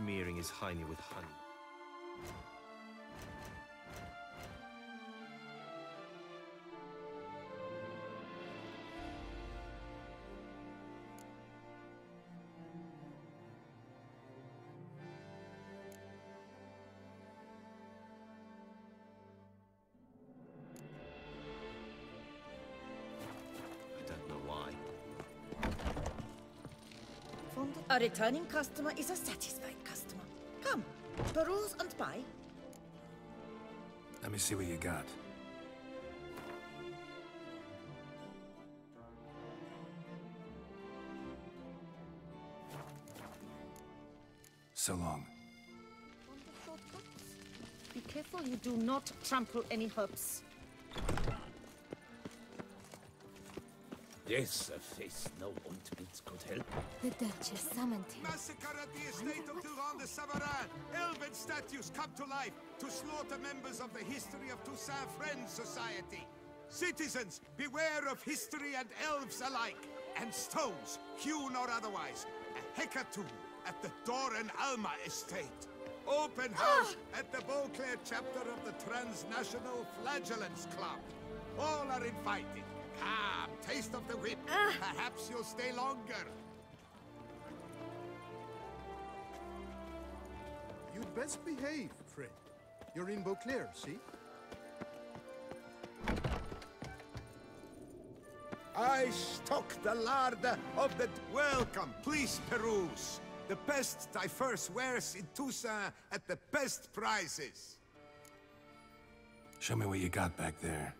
smearing his hiney with honey. A returning customer is a satisfied customer. Come, peruse and buy. Let me see what you got. So long. Be careful you do not trample any herbs. Yes, a face no ointments could help. The Duchess summoned him. Massacre at the estate of Durand de Savarin. Elven statues come to life to slaughter members of the History of Toussaint Friends Society. Citizens, beware of history and elves alike. And stones, hewn or otherwise. A hecatomb at the Doran Alma estate. Open house at the Beauclair chapter of the Transnational Flagellants Club. All are invited. Come, taste of the whip. Perhaps you'll stay longer. You'd best behave, Fred. You're in Beauclair, see? I stock the larder of the... Welcome, please peruse. The best diverse wares in Toussaint at the best prices. Show me what you got back there.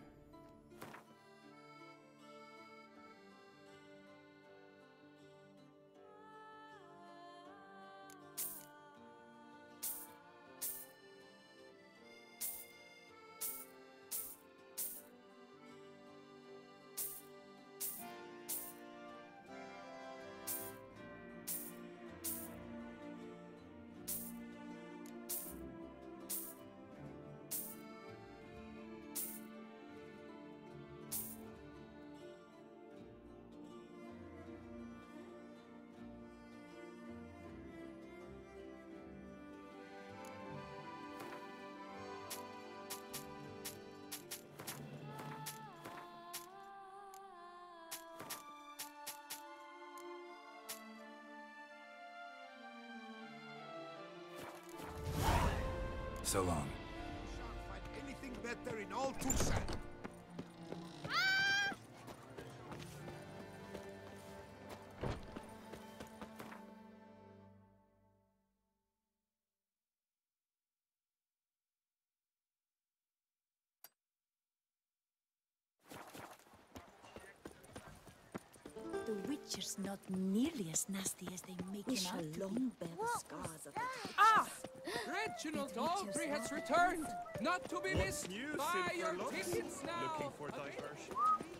So long. You shan't find anything better in all Toussaint. The Witcher's not nearly as nasty as they make We him shall out to long bear the scars of the Reginald Aldry has returned, not to be missed. Buy your tickets now. Looking for diversion.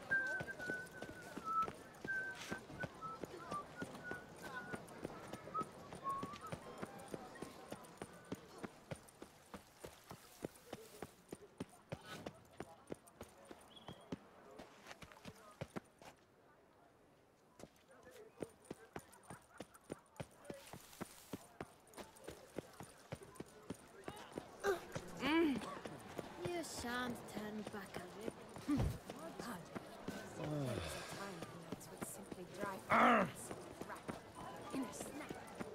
You shan't turn back a rib. In a snap.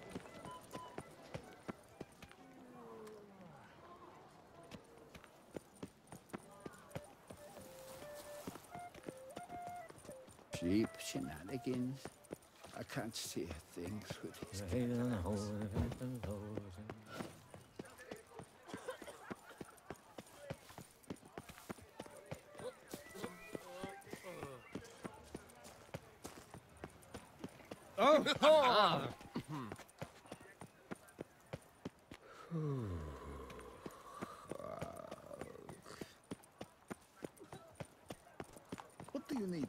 Cheap shenanigans. I can't see a thing through this. What do you need?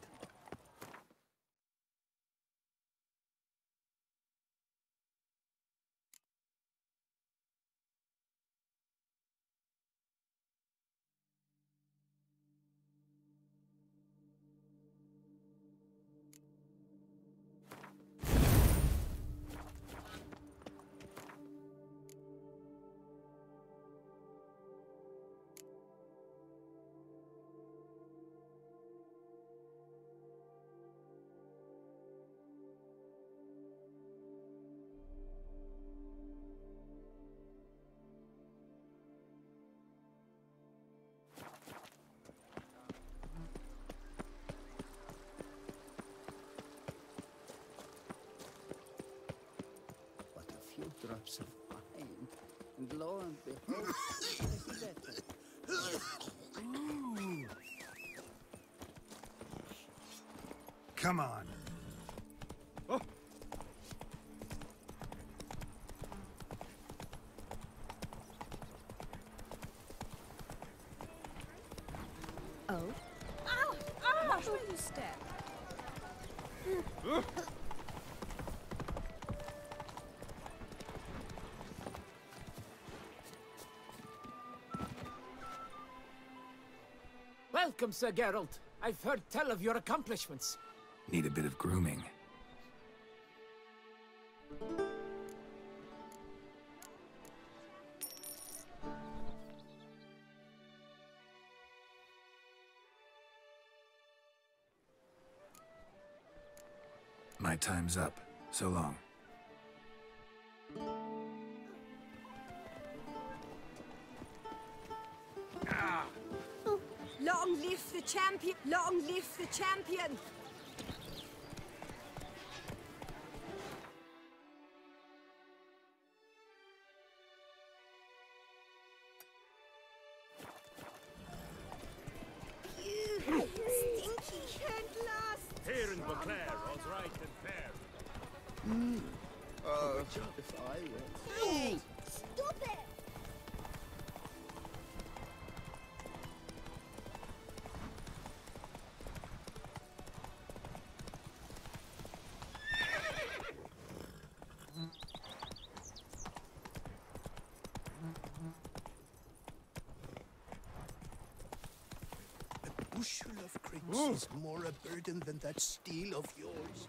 lo and behold, it's better. Come on. Oh? Ow! Ow! Watch where you step. Welcome, Sir Geralt. I've heard tell of your accomplishments. Need a bit of grooming. My time's up. So long. Long live the champion! Long live the champion! Stinky at last! Here in Beauclair, all's right and fair. If I were... Hey! Stop it! A bushel of grapes is more a burden than that steel of yours.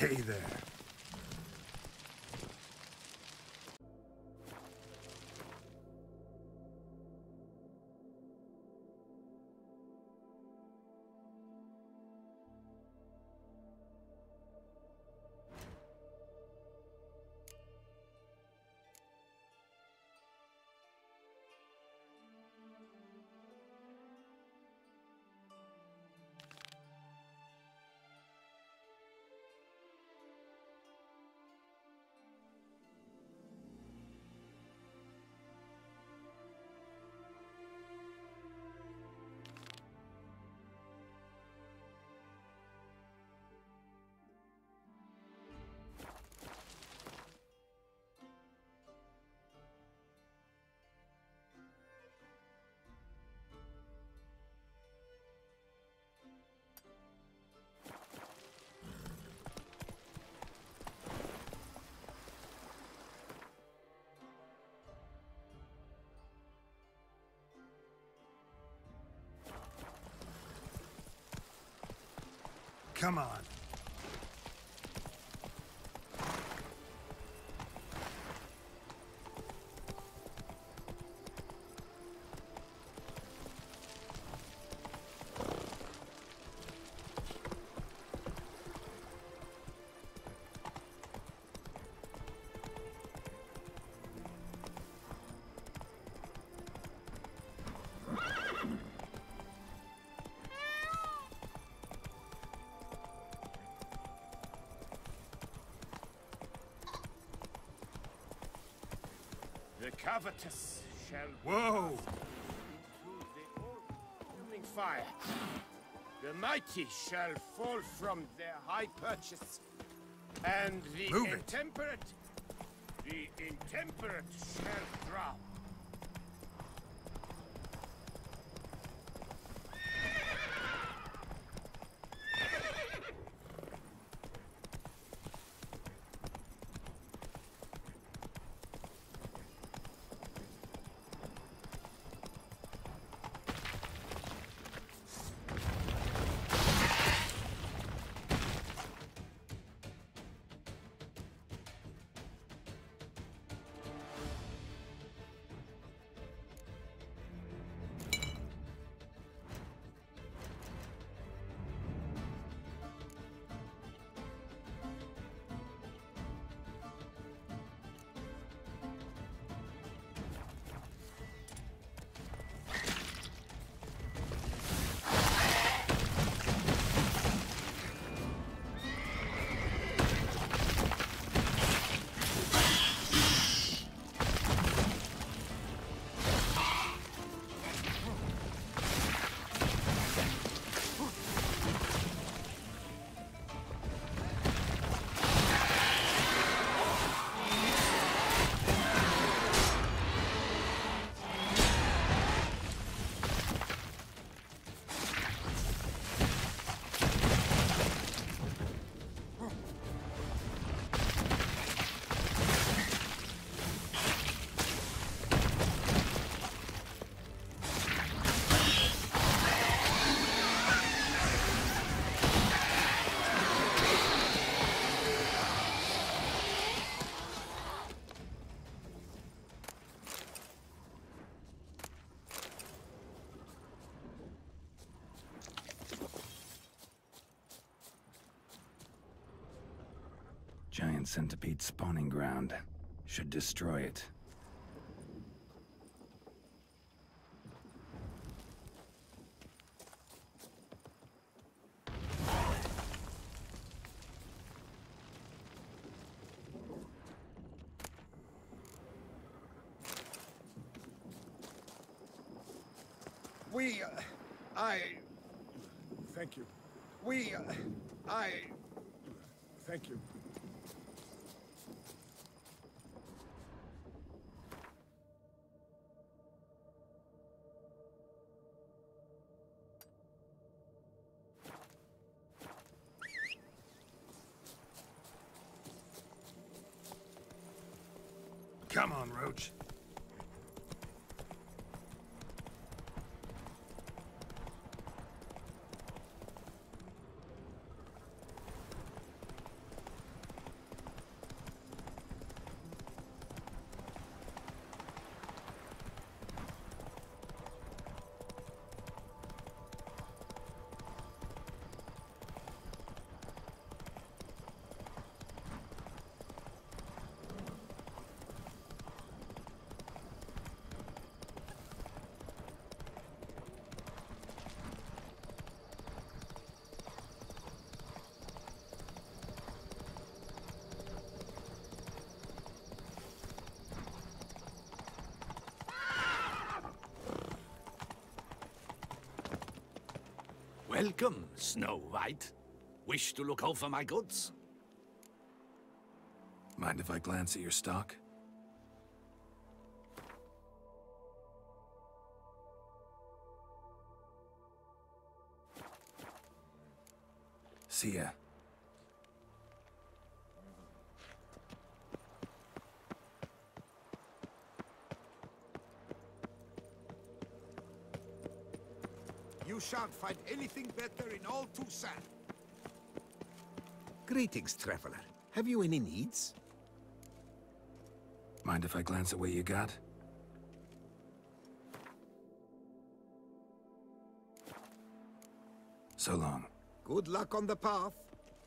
Hey there. Come on. The covetous shall Whoa! into the all-consuming fire. The mighty shall fall from their high perches, and the Move it. intemperate shall drown. Giant centipede spawning ground. Should destroy it. Thank you. Thank you. Come on, Roach. Welcome, Snow White. Wish to look over my goods? Mind if I glance at your stock? See ya. You shan't find anything better in all Toussaint. Greetings, traveler. Have you any needs? Mind if I glance at what you got? So long. Good luck on the path.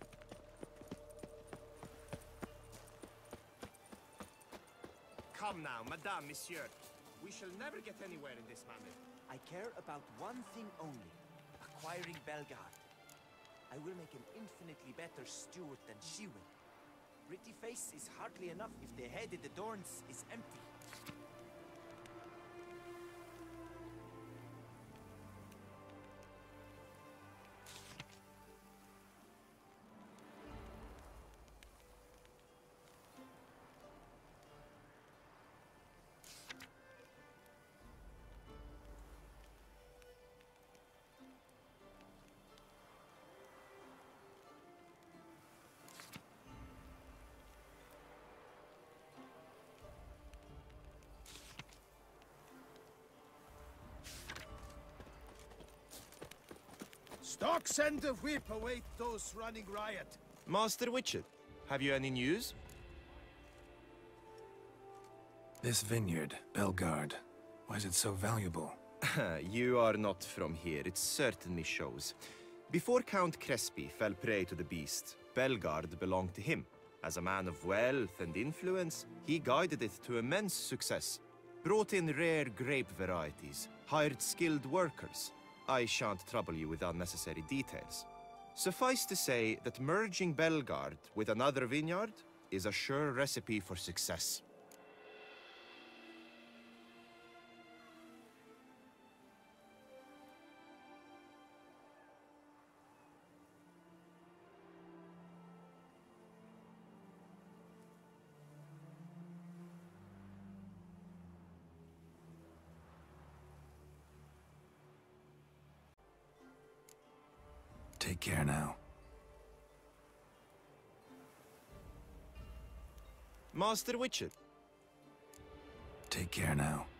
Come now, madame, monsieur. We shall never get anywhere in this manner. I care about one thing only, acquiring Bellegarde. I will make an infinitely better steward than she will. Pretty face is hardly enough if the head it adorns is empty. Stocks and the whip await those running riot. Master Witcher, have you any news? This vineyard, Bellegarde, why is it so valuable? You are not from here, it certainly shows. Before Count Crespi fell prey to the beast, Bellegarde belonged to him. As a man of wealth and influence, he guided it to immense success. Brought in rare grape varieties, hired skilled workers. I shan't trouble you with unnecessary details. Suffice to say that merging Bellegarde with another vineyard is a sure recipe for success. Take care now. Master Witcher. Take care now.